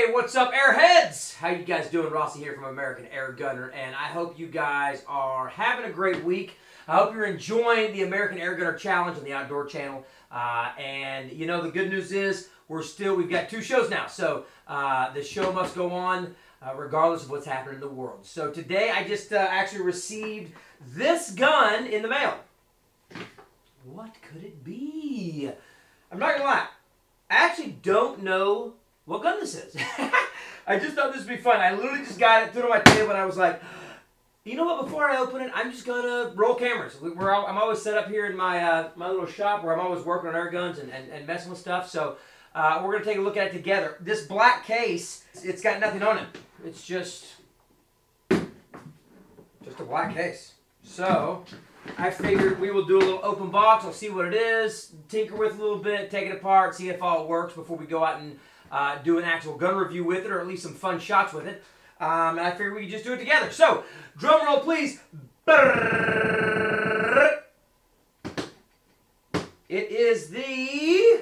Hey, what's up, Airheads? How you guys doing? Rossi here from American Airgunner, and I hope you guys are having a great week. I hope you're enjoying the American Airgunner Challenge on the Outdoor Channel. And you know, the good news is we've got 2 shows now, so the show must go on regardless of what's happening in the world. So today I just actually received this gun in the mail. What could it be? I'm not gonna lie, I actually don't know what gun this is. I just thought this would be fun. I literally just got it, threw it on my table, and I was like, you know what, before I open it, I'm just gonna roll cameras. I'm always set up here in my my little shop where I'm always working on air guns and messing with stuff. So we're gonna take a look at it together. This black case, it's got nothing on it. It's just a black case. So I figured we will do a little open box. I'll see what it is, tinker with it a little bit, take it apart, see if all it works before we go out and do an actual gun review with it, or at least some fun shots with it. And I figured we could just do it together. So, drum roll please. It is the...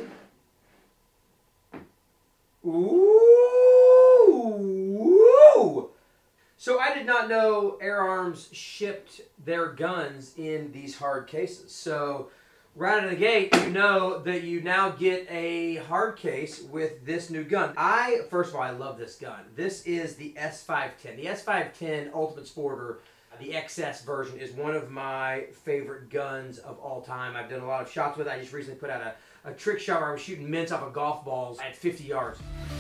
Ooh! So I did not know Air Arms shipped their guns in these hard cases. So right out of the gate, you know that you now get a hard case with this new gun. First of all, I love this gun. This is the S510. The S510 Ultimate Sporter, the XS version, is one of my favorite guns of all time. I've done a lot of shots with it. I just recently put out a trick shot where I was shooting mints off of golf balls at 50 yards.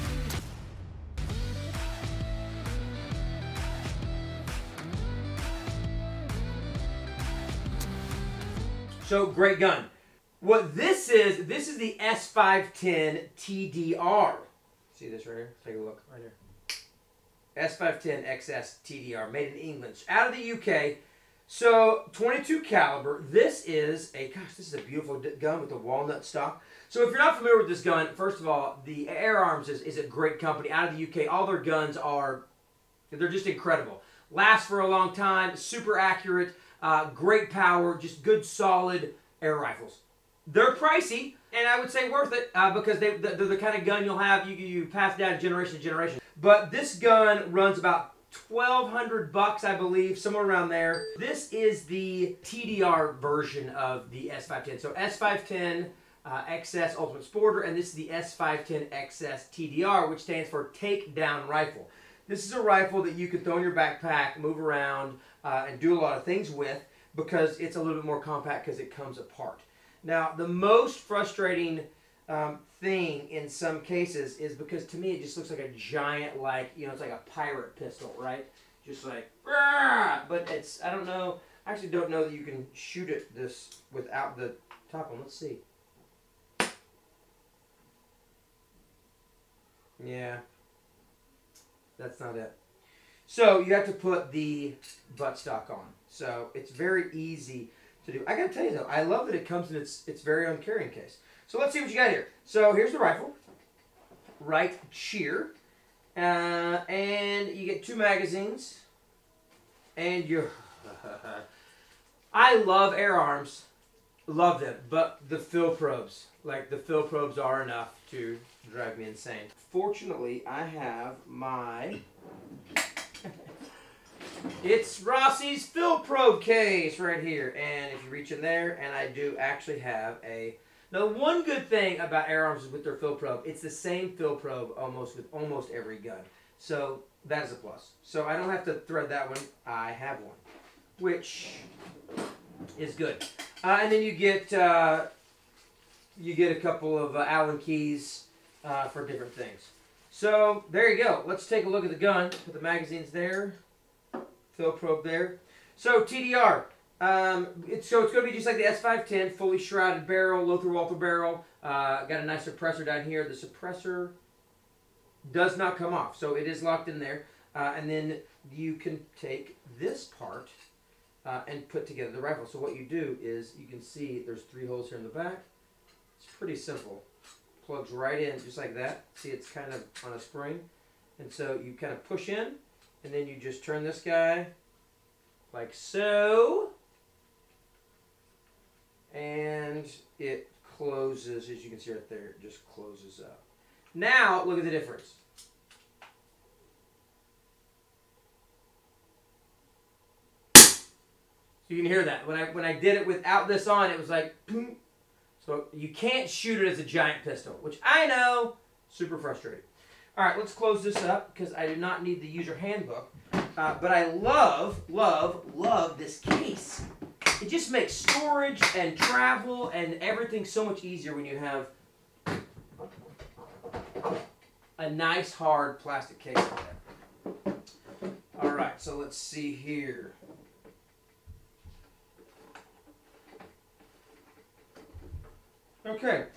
So, great gun. What this is the S510 TDR. See this right here? Take a look right here. S510 XS TDR, made in England, out of the UK. So, 22 caliber. This is a beautiful gun with the walnut stock. So, if you're not familiar with this gun, first of all, the Air Arms is a great company out of the UK. All their guns they're just incredible. Last for a long time, super accurate. Great power, just good, solid air rifles. They're pricey, and I would say worth it because they're the kind of gun you'll have, you pass down generation to generation. But this gun runs about $1,200, I believe, somewhere around there. This is the TDR version of the S510. So S510 XS Ultimate Sporter, and this is the S510 XS TDR, which stands for Takedown Rifle. This is a rifle that you can throw in your backpack, move around, and do a lot of things with because it's a little bit more compact because it comes apart. Now, the most frustrating thing in some cases is because to me it just looks like a giant, it's like a pirate pistol, right? Just like, but it's, I don't know, I actually don't know that you can shoot it this without the top one. Let's see. Yeah. That's not it. So you have to put the buttstock on. So it's very easy to do. I gotta tell you though, I love that it comes in its very own carrying case. So let's see what you got here. So here's the rifle, right here, and you get 2 magazines, and you're. I love Air Arms, love them, but the fill probes, are enough to drive me insane. Fortunately, I have my, it's Rossi's fill probe case right here. And if you reach in there, and I do actually have now one good thing about Air Arms is with their fill probe, it's the same fill probe with almost every gun. So that is a plus. So I don't have to thread that one, I have one, which is good. And then you get a couple of Allen keys for different things. So there you go. Let's take a look at the gun. Put the magazines there, fill probe there. So TDR. It's going to be just like the S510, fully shrouded barrel, Lothar Walther barrel. Got a nice suppressor down here. The suppressor does not come off, so it is locked in there. And then you can take this part and put together the rifle. So what you do is, you can see there's 3 holes here in the back. It's pretty simple. Plugs right in just like that. See, it's kind of on a spring. And so you kind of push in, and then you just turn this guy like so. And it closes, as you can see right there, it just closes up. Now, look at the difference. So you can hear that. When I did it without this on, it was like, boom. So you can't shoot it as a giant pistol, which I know, super frustrating. All right, let's close this up because I do not need the user handbook. But I love, love, love this case. It just makes storage and travel and everything so much easier when you have a nice hard plastic case like that. All right, so let's see here. Okay.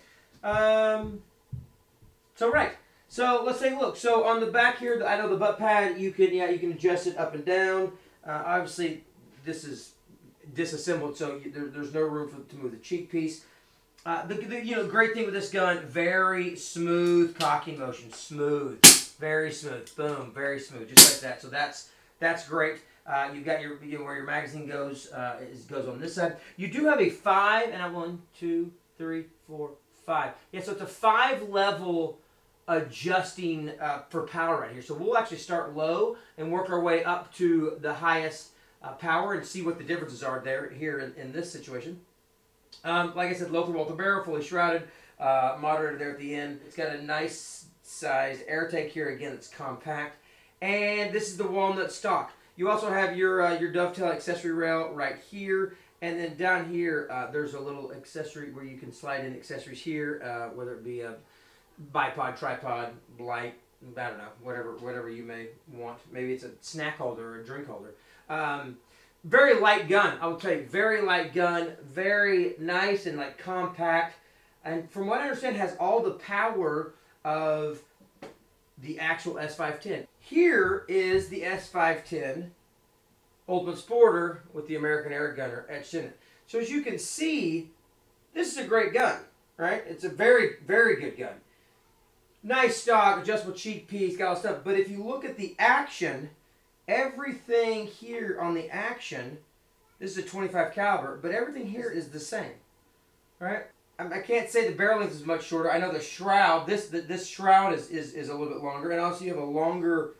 So let's take a look. So on the back here, I know the butt pad, you can adjust it up and down. Obviously, this is disassembled, so there's no room to move the cheek piece. The great thing with this gun, very smooth cocking motion, smooth, very smooth, boom, very smooth, just like that. So that's great. You've got your where your magazine goes goes on this side. You do have a 5 and a 1, 2, 3, 4, 5. Yeah, so it's a 5-level adjusting for power right here. So we'll actually start low and work our way up to the highest power and see what the differences are there here in this situation. Like I said, Lothar Walther barrel, fully shrouded, moderator there at the end. It's got a nice sized air tank here. Again, it's compact. And this is the walnut stock. You also have your dovetail accessory rail right here. And then down here, there's a little accessory where you can slide in accessories here, whether it be a bipod, tripod, light, I don't know, whatever you may want. Maybe it's a snack holder or a drink holder. Very light gun, I will tell you, very light gun, very nice and like compact. And from what I understand, has all the power of the actual S510. Here is the S510 Ultimate Sporter with the American Airgunner etched in it. So as you can see, this is a great gun, right? It's a very, very good gun. Nice stock, adjustable cheek piece, got all the stuff. But if you look at the action, everything here on the action, this is a 25 caliber, but everything here is the same, right? I can't say the barrel length is much shorter. I know the shroud, this shroud is a little bit longer, and also you have a longer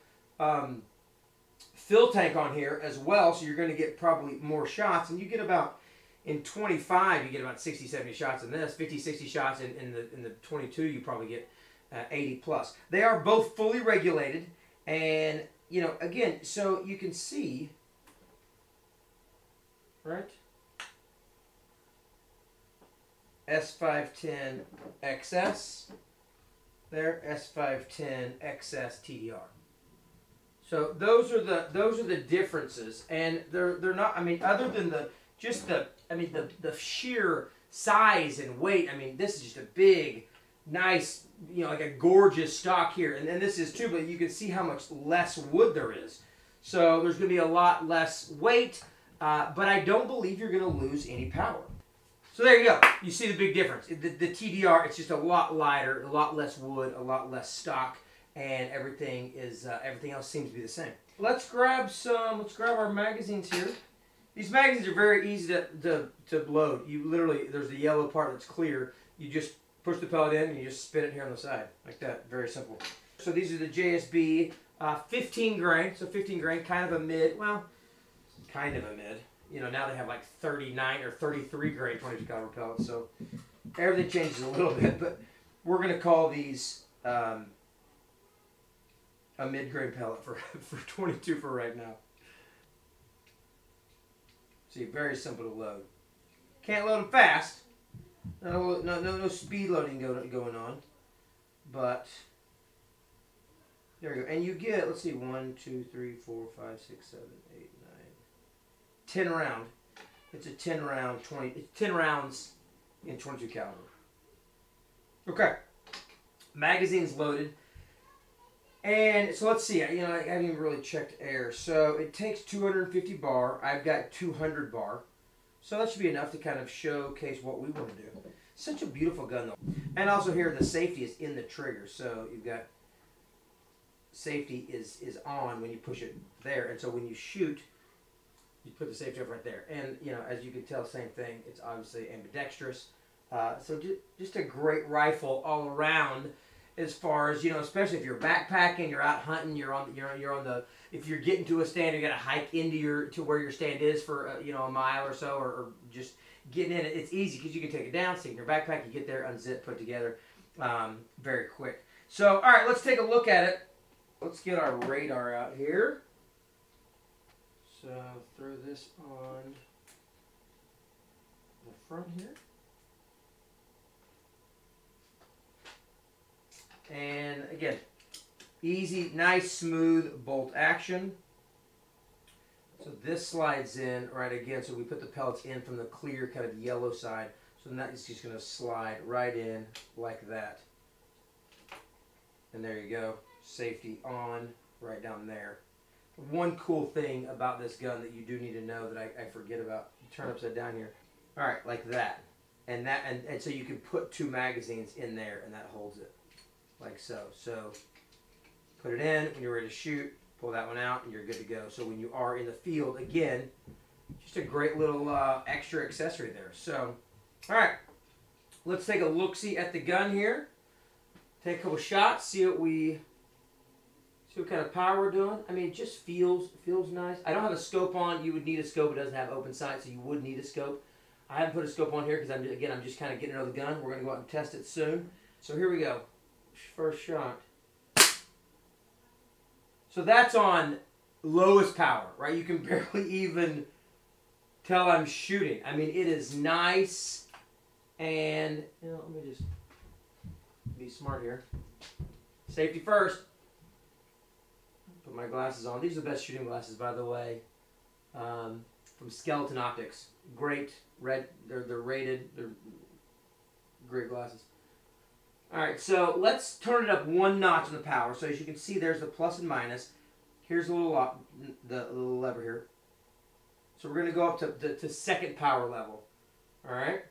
fill tank on here as well, so you're going to get probably more shots, and you get about, in 25, you get about 60, 70 shots in this, 50, 60 shots in the 22, you probably get 80 plus. They are both fully regulated, and, you know, again, so you can see, right? S510 XS, there, S510 XS TDR. So those are the differences, and they're not. I mean, other than the sheer size and weight. I mean, this is just a big, nice, you know, like a gorgeous stock here, and then this is too. But you can see how much less wood there is. So there's going to be a lot less weight, but I don't believe you're going to lose any power. So there you go. You see the big difference. The TDR, it's just a lot lighter, a lot less wood, a lot less stock. And everything else seems to be the same. Let's grab our magazines here. These magazines are very easy to load. You literally, there's the yellow part that's clear. You just push the pellet in and you just spin it here on the side, like that. Very simple. So these are the JSB 15 grain. So 15 grain, kind of a mid, well, kind of a mid. You know, now they have like 39 or 33 grain 22 caliber pellets. So everything changes a little bit, but we're going to call these a mid-grade pellet for 22 for right now. See, very simple to load. Can't load them fast. No speed loading going on. But there you go. And you get, let's see, 1, 2, 3, 4, 5, 6, 7, 8, 9, 10 round. It's a 10 round, 10 rounds in 22 caliber. Okay. Magazine's loaded. And so let's see, you know, I haven't even really checked air. So it takes 250 bar. I've got 200 bar. So that should be enough to kind of showcase what we want to do. Such a beautiful gun though. And also here the safety is in the trigger. So you've got safety is on when you push it there. And so when you shoot, you put the safety up right there. And you know, as you can tell, same thing. It's obviously ambidextrous. So just a great rifle all around. as far as, you know, especially if you're backpacking, you're out hunting, you're on the, if you're getting to a stand, you got to hike to where your stand is for you know, a mile or so, or just getting in it. It's easy because you can take it down, stick it in your backpack, you get there, unzip, put together, very quick. So, all right, let's take a look at it. Let's get our radar out here. So throw this on the front here. And again, easy, nice, smooth bolt action. So this slides in right again. So we put the pellets in from the clear kind of yellow side. So now it's just going to slide right in like that. And there you go. Safety on right down there. One cool thing about this gun that you do need to know that I forget about. Turn upside down here. All right, like that. And so you can put 2 magazines in there, and that holds it. Like so. So put it in when you're ready to shoot, pull that one out, and you're good to go. So when you are in the field, again, just a great little extra accessory there. So, all right, let's take a look-see at the gun here. Take a couple shots, see what kind of power we're doing. I mean, it just feels nice. I don't have a scope on. You would need a scope. It doesn't have open sight, so you would need a scope. I haven't put a scope on here because I'm just kind of getting to know the gun. We're going to go out and test it soon. So here we go. First shot. So that's on lowest power, right? You can barely even tell I'm shooting. I mean, it is nice, and you know, let me just be smart here. Safety first. Put my glasses on. These are the best shooting glasses, by the way, from Skeleton Optics. Great red. They're rated. They're great glasses. All right, so let's turn it up 1 notch in the power. So as you can see, there's the plus and minus. Here's the little lever here. So we're going to go up to second power level. All right.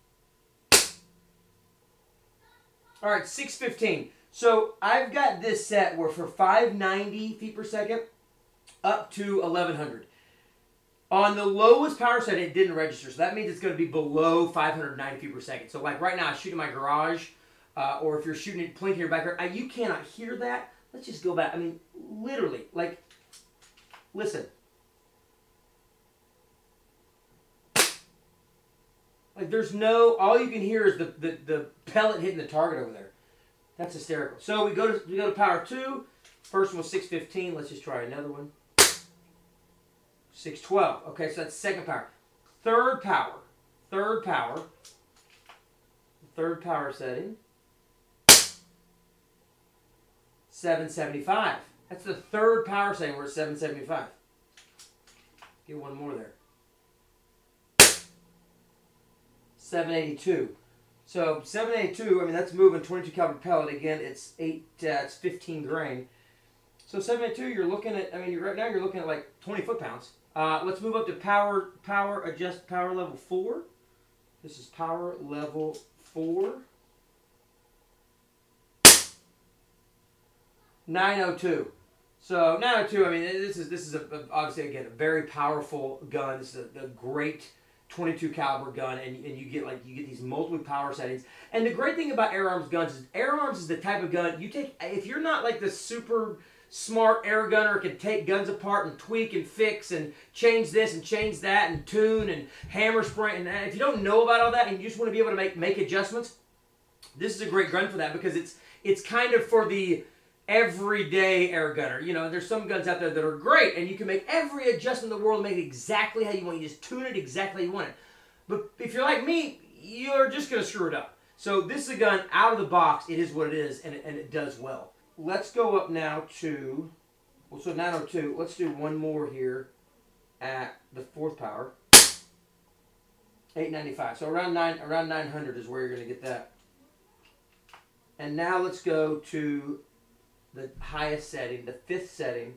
All right, 615. So I've got this set where for 590 feet per second up to 1100. On the lowest power setting, it didn't register. So that means it's going to be below 590 feet per second. So like right now, I shoot in my garage. Or if you're shooting it plinking your backyard, you cannot hear that. Let's just go back. I mean, literally, like, listen. Like, there's no, all you can hear is the pellet hitting the target over there. That's hysterical. So we go to power 2. First one was 615. Let's just try another one. 612. Okay, so that's second power. Third power setting. 775. That's the third power setting. We're at 775. Get one more there. 782. So 782. I mean, that's moving 22 caliber pellet. Again, it's 15 grain. So 782. You're looking at. I mean, right now you're looking at like 20 foot-pounds. Let's move up to power level 4. This is power level 4. 902. So 902. I mean, this is obviously again a very powerful gun. This is a great 22 caliber gun, and you get these multiple power settings. And the great thing about Air Arms guns is Air Arms is the type of gun you take if you're not like the super smart Airgunner can take guns apart and tweak and fix and change this and change that and tune and hammer spray, and if you don't know about all that and you just want to be able to make adjustments, this is a great gun for that because it's kind of for the everyday Airgunner. You know, there's some guns out there that are great, and you can make every adjustment in the world, make it exactly how you want. You just tune it exactly how you want it. But if you're like me, you're just going to screw it up. So this is a gun out of the box. It is what it is, and it does well. Let's go up now to, well, so 902. Let's do one more here at the 4th power. 895. So around 900 is where you're going to get that. And now let's go to the highest setting, the 5th setting,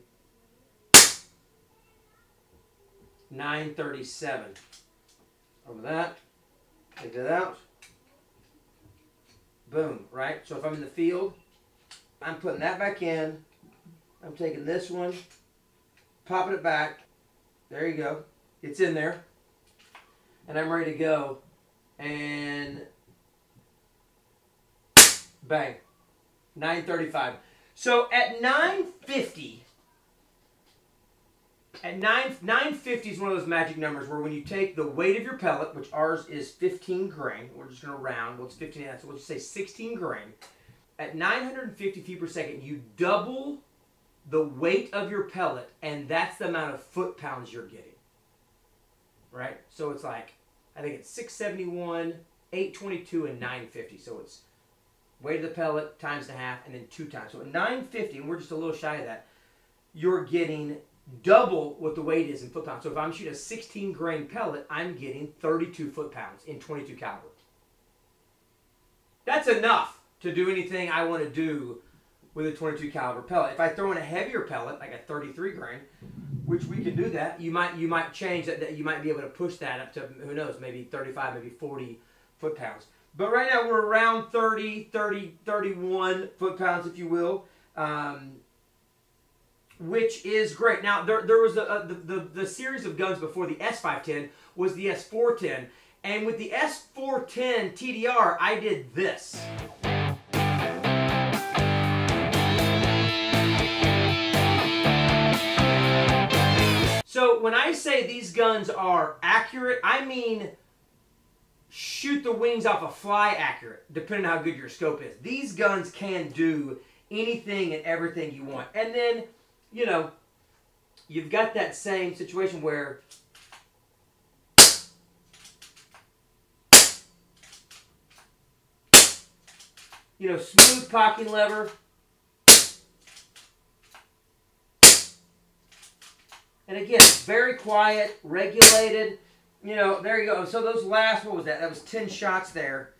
937. Over that, take that out. Boom, right? So if I'm in the field, I'm putting that back in. I'm taking this one, popping it back. There you go. It's in there. And I'm ready to go. And bang. 935. So at 950, at 950 is one of those magic numbers where when you take the weight of your pellet, which ours is 15 grain, we're just going to round, well, it's 15 ounces, so we'll just say 16 grain. At 950 feet per second, you double the weight of your pellet, and that's the amount of foot-pounds you're getting. Right? So it's like, I think it's 671, 822, and 950. So it's weight of the pellet times the half, and then 2 times. So at 950, and we're just a little shy of that, you're getting double what the weight is in foot-pounds. So if I'm shooting a 16 grain pellet, I'm getting 32 foot-pounds in 22 caliber. That's enough to do anything I want to do with a 22 caliber pellet. If I throw in a heavier pellet, like a 33 grain, which we can do that, you might change that, you might be able to push that up to, who knows, maybe 35, maybe 40 foot-pounds. But right now we're around 30, 31 foot-pounds, if you will, which is great. Now, there was the series of guns before the S510 was the S410, and with the S410 TDR, I did this. So when I say these guns are accurate, I mean shoot the wings off a fly accurate, depending on how good your scope is. These guns can do anything and everything you want. And then, you know, you've got that same situation where you know, smooth cocking lever. And again, very quiet, regulated. You know, there you go. So those last, what was that? That was 10 shots there.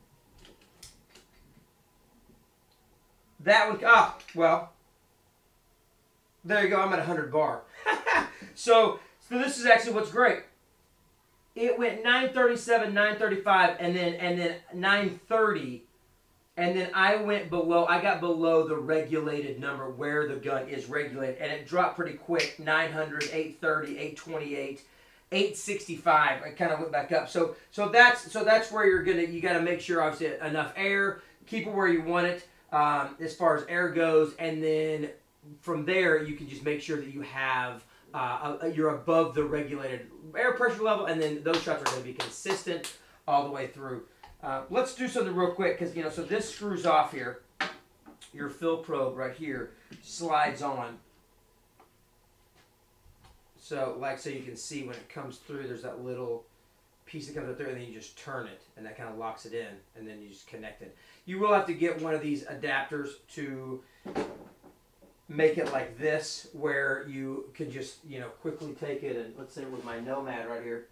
That one, well, there you go. I'm at 100 bar. so this is actually what's great. It went 937, 935, and then 930. And then I went below, I got below the regulated number where the gun is regulated. And it dropped pretty quick, 900, 830, 828, 865. I kind of went back up. So that's where you got to make sure, obviously, enough air, keep it where you want it as far as air goes. And then from there, you can just make sure that you have, you're above the regulated air pressure level. And then those shots are going to be consistent all the way through. Let's do something real quick because, you know, so this screws off here. Your fill probe right here slides on. So, so you can see when it comes through, there's that little piece that comes up there, and then you just turn it, and that kind of locks it in, and then you just connect it. You will have to get one of these adapters to make it like this, where you can just, you know, quickly take it, and let's say with my Nomad right here,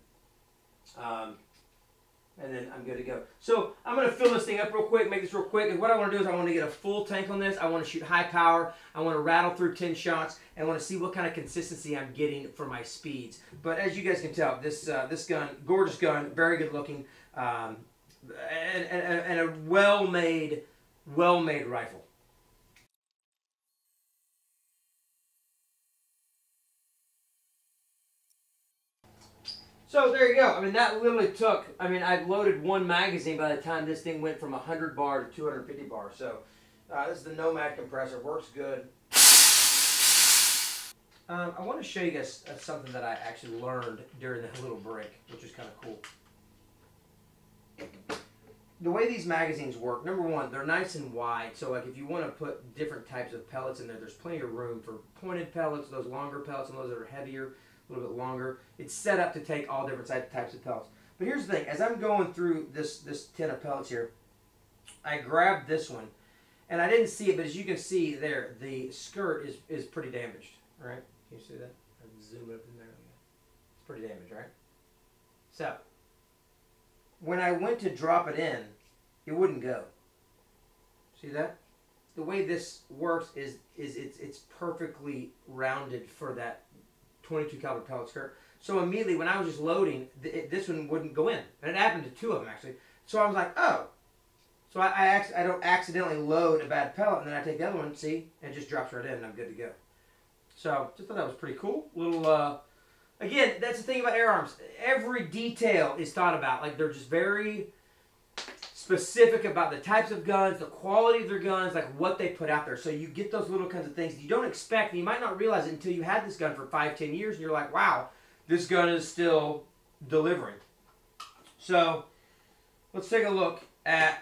and then I'm good to go. So I'm going to fill this thing up real quick, make this real quick. And what I want to do is I want to get a full tank on this. I want to shoot high power. I want to rattle through 10 shots. And I want to see what kind of consistency I'm getting for my speeds. But as you guys can tell, this gun, gorgeous gun, very good looking, and a well-made rifle. So there you go. I mean, that literally took, I mean, I loaded one magazine by the time this thing went from 100 bar to 250 bar. So this is the Nomad compressor. Works good. I want to show you guys something that I actually learned during that little break, which is kind of cool. The way these magazines work, number one, they're nice and wide. So like if you want to put different types of pellets in there, there's plenty of room for pointed pellets, those longer pellets, and those that are heavier, a little bit longer. It's set up to take all different types of pellets. But here's the thing, as I'm going through this tin of pellets here, I grabbed this one, and I didn't see it, but as you can see there, the skirt is pretty damaged, right? Can you see that? I'll zoom it up in there. It's pretty damaged, right? So, when I went to drop it in, it wouldn't go. See that? The way this works is it's perfectly rounded for that 22 caliber pellet skirt. So immediately when I was just loading, this one wouldn't go in. And it happened to two of them actually. So I was like, oh. So I don't accidentally load a bad pellet, and then I take the other one, see, and it just drops right in, and I'm good to go. So just thought that was pretty cool. Little, again, that's the thing about air arms. Every detail is thought about. Like they're just very specific about the types of guns, the quality of their guns, like what they put out there. So you get those little kinds of things you don't expect, and you might not realize it until you had this gun for 5-10 years, and you're like, wow, this gun is still delivering. So let's take a look at,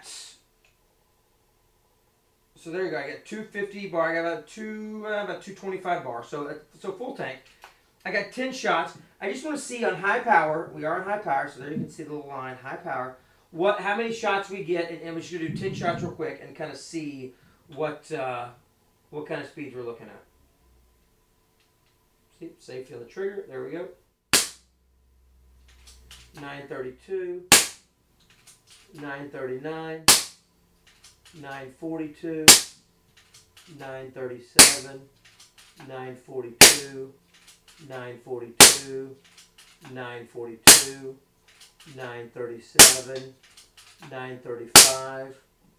so there you go, I got 250 bar, I got about 225 bar, so full tank. I got 10 shots. I just want to see on high power, we are on high power, so there you can see the little line, high power, how many shots we get, and we're just going to do 10 shots real quick and kind of see what kind of speeds we're looking at. See, safe on the trigger, there we go. 932, 939, 942, 937, 942, 942, 942, 937, 935,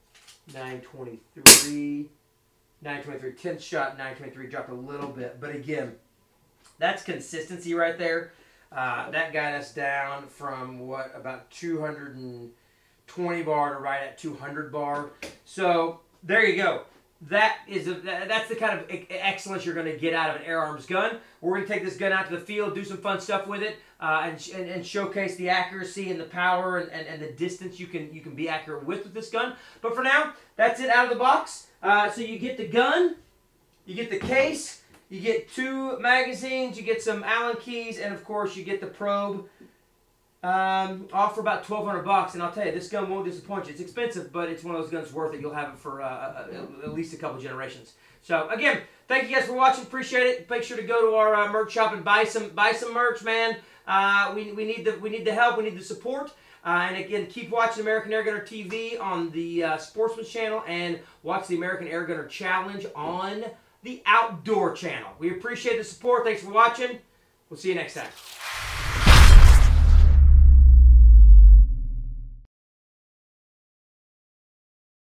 923, 923, 10th shot, 923, dropped a little bit, but again, that's consistency right there. That got us down from what, about 220 bar to right at 200 bar. So there you go. That's the kind of excellence you're going to get out of an Air Arms gun. We're going to take this gun out to the field, do some fun stuff with it, and showcase the accuracy and the power and the distance you can be accurate with this gun. But for now, that's it out of the box. So you get the gun, you get the case, you get 2 magazines, you get some Allen keys, and of course you get the probe. Off for about $1,200, and I'll tell you, this gun won't disappoint you. It's expensive, but it's one of those guns worth it. You'll have it for at least a couple generations. So again, thank you guys for watching. Appreciate it. Make sure to go to our merch shop and buy some merch, man. We need the help. We need the support. And again, keep watching American Airgunner TV on the Sportsman's channel, and watch the American Airgunner Challenge on the Outdoor channel. We appreciate the support. Thanks for watching. We'll see you next time.